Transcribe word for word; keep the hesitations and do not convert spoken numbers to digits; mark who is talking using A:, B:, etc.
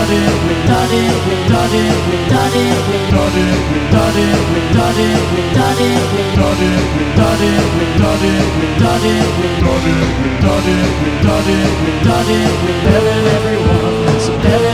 A: done it, we've done it, we've done it, we've done it, we've done it, we've done it, we've done it, we've done it, we've done it, we've done it, we've done it, we've done it, we've done it, we've done it, we've done it, we've done it, we've done it, everyone, so